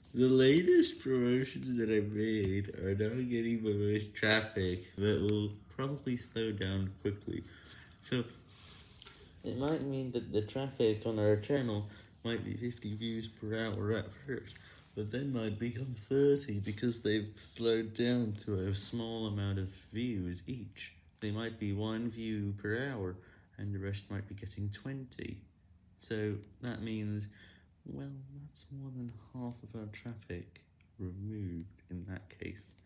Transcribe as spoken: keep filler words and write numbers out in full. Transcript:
The latest promotions that I made are now getting the most traffic that will probably slow down quickly. So, it might mean that the traffic on our channel might be fifty views per hour at first, but then might become thirty because they've slowed down to a small amount of views each. They might be one view per hour, and the rest might be getting twenty. So that means, well, that's more than half of our traffic removed in that case.